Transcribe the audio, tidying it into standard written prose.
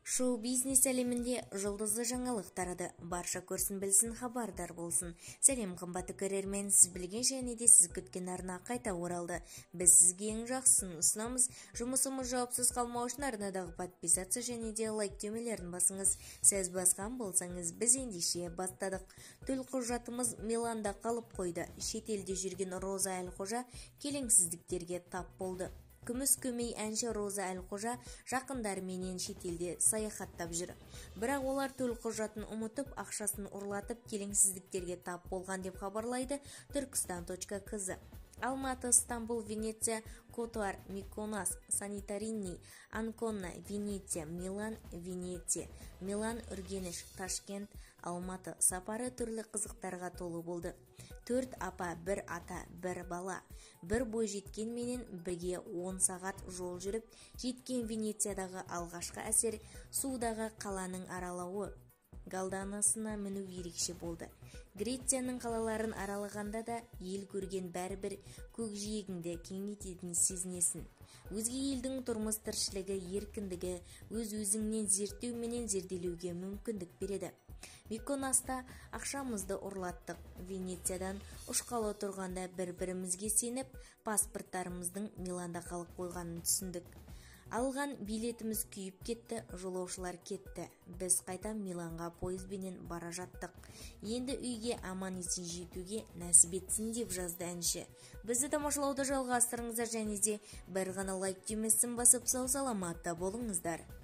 Шоу-бизнес әлемінде жұлдызды жаңалық тарады. Барша көрсін білсін, хабардар болсын. Сәлем қымбатты көрермен, сіз білген және де сіз күткен арна қайта оралды. Біз сізге ең жақсысын ұсынамыз. Жұмысымыз жауапсыз қалмау үшін арнадағы подписация және де лайк түймелерін басыңыз. Сіз басқан болсаңыз, біз ендеше бастадық. Төлқұжатымыз Миланда қалып қойды. Шетелде жүрген Роза Әлқожа келеңсіздіктерге тап болды. Күміс көмей әнші Роза Әлқожа жақындарменен шетелде саяхаттап жүр. Бірақ олар төлқұжатын ұмытып, ақшасын ұрлатып, келеңсіздіктерге тап болған деп хабарлайды Turkistan.kz. Алматы, Стамбул, Венеция, Котуар, Миконос, Санторини, Анкона, Венеция, Милан, Венеция, Милан, Үргеніш, Ташкент, Алматы сапары түрлі қызықтарға толы болды. 4 апа, 1 ата, 1 бала. Бір бой жеткенменен бірге 10 сағат жол жүріп, жеткен Венециядағы алғашқы әсер судағы қаланың аралауы. Галданасына міну ерекше болды. Грецияның қалаларын аралағанда да ел көрген бәрібір көкжиегіңді кеңейтетін сезінесің. Өзге елдің тұрмыс тіршілігі, еркіндігі өз-өзіңнен зерттеуменен зерделеуге мүмкіндік береді. Миконоста ақшамызды ұрлаттық. Венециядан ұшқалы тұрғанда бір-бірімізге сеніп, паспорттарымыздың Миланда қалып қойғанын түсіндік. Алған билетіміз күйіп кетті, жолаушылар кетті. Біз қайта Миланға пойызбенен бара жаттық. Енді үйге аман-есен жетуге нәсіп етсін деп жазды әнші. Бізді тамашалауды жалғастырыңыздар және де бір ғана лайк түймесін басып сау саламатта болыңыздар.